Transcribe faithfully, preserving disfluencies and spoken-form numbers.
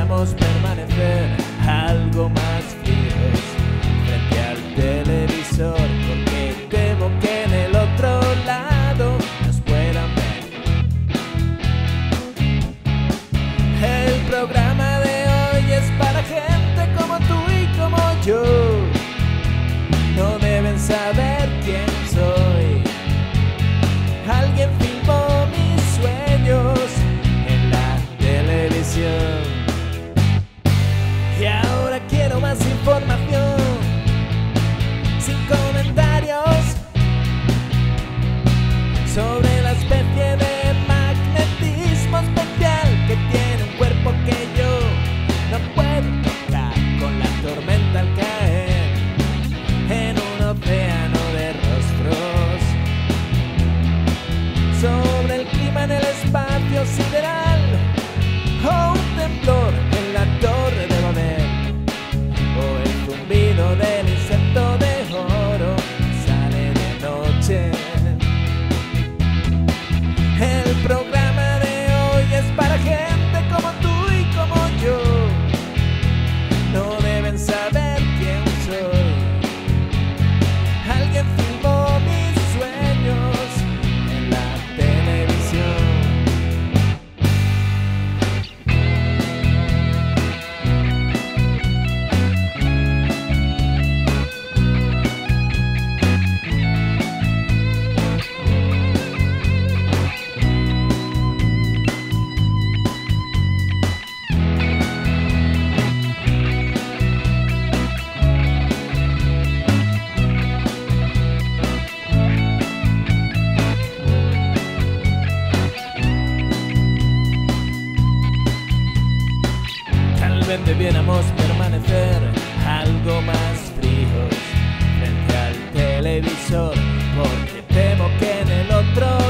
debiéramos permanecer algo más fijos frente al televisor, porque temo que en el otro lado nos puedan ver. El programa de hoy es para gente como tú y como yo. No deben saber quién soy. Alguien filmó mis sueños en la televisión. Y ahora quiero más información, sin comentarios, sobre la especie de magnetismo especial que tiene un cuerpo que yo no puedo tocar, con la tormenta al caer en un océano de rostros, sobre el clima en el espacio sideral, o un temblor en la torre de Babel, o el zumbido del insecto de oro sale de noche. El programa de hoy es para gente como tú y como yo. No deben saber quién soy. Alguien filmó mis sueños en la televisión. Debiéramos permanecer algo más fríos frente al televisor, porque temo que en el otro